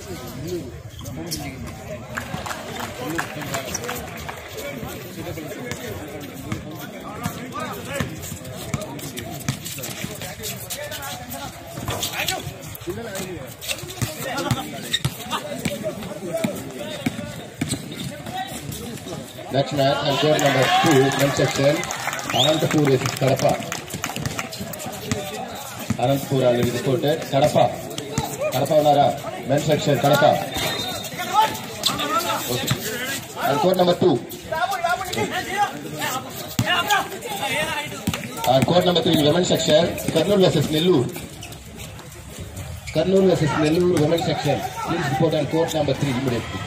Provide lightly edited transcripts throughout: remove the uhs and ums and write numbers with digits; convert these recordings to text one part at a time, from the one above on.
Next match and court number 2, men's section, Anantapur versus Kadapa. Anantapur already reported. Kadapa Unara, men's section, Kadapa. Okay. And court number 2. And court number 3, women's section, Karnool versus Nellore. Karnool versus Nellore, women's section. Please report on court number 3 immediately.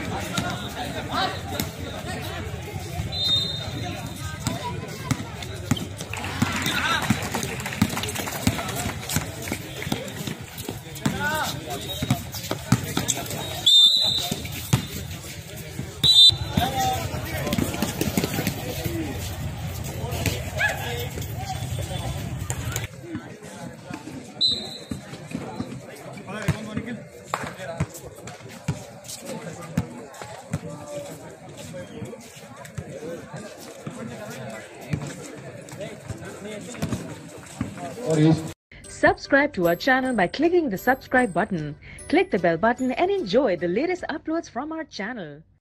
Subscribe to our channel by clicking the subscribe button. Click the bell button and enjoy the latest uploads from our channel.